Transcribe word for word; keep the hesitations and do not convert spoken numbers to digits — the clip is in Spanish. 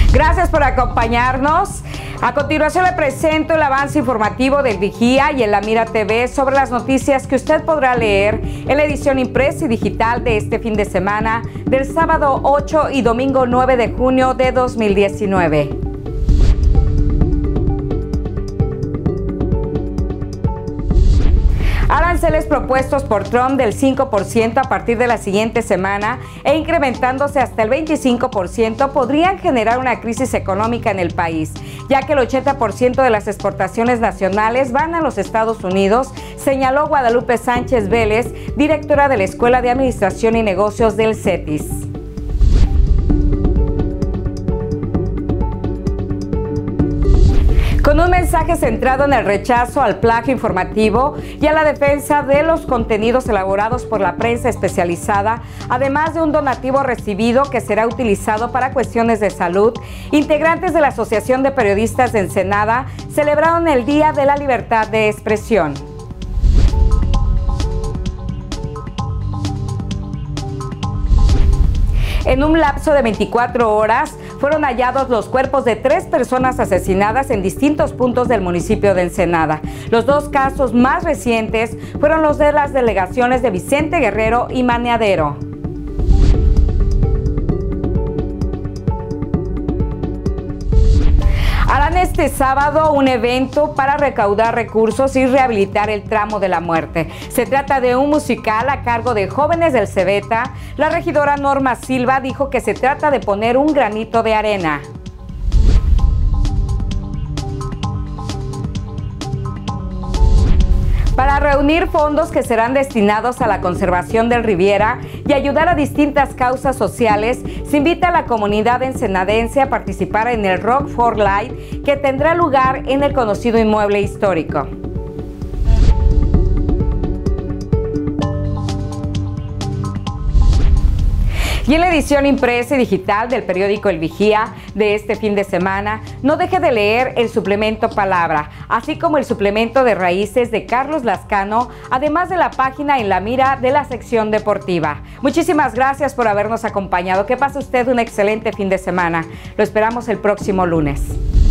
Gracias por acompañarnos. A continuación le presento el avance informativo del Vigía y en La Mira T V sobre las noticias que usted podrá leer en la edición impresa y digital de este fin de semana del sábado ocho y domingo nueve de junio de dos mil diecinueve. Aranceles propuestos por Trump del cinco por ciento a partir de la siguiente semana e incrementándose hasta el veinticinco por ciento podrían generar una crisis económica en el país, ya que el ochenta por ciento de las exportaciones nacionales van a los Estados Unidos, señaló Guadalupe Sánchez Vélez, directora de la Escuela de Administración y Negocios del CETIS. Con un mensaje centrado en el rechazo al plagio informativo y a la defensa de los contenidos elaborados por la prensa especializada, además de un donativo recibido que será utilizado para cuestiones de salud, integrantes de la Asociación de Periodistas de Ensenada celebraron el Día de la Libertad de Expresión. En un lapso de veinticuatro horas, fueron hallados los cuerpos de tres personas asesinadas en distintos puntos del municipio de Ensenada. Los dos casos más recientes fueron los de las delegaciones de Vicente Guerrero y Maneadero. Harán este sábado un evento para recaudar recursos y rehabilitar el tramo de la muerte. Se trata de un musical a cargo de jóvenes del Cebeta. La regidora Norma Silva dijo que se trata de poner un granito de arena. Para reunir fondos que serán destinados a la conservación del Riviera y ayudar a distintas causas sociales, se invita a la comunidad ensenadense a participar en el Rock for Life, que tendrá lugar en el conocido inmueble histórico. Y en la edición impresa y digital del periódico El Vigía de este fin de semana, no deje de leer el suplemento Palabra, así como el suplemento de Raíces de Carlos Lascano, además de la página En la Mira de la sección deportiva. Muchísimas gracias por habernos acompañado. Que pase usted un excelente fin de semana. Lo esperamos el próximo lunes.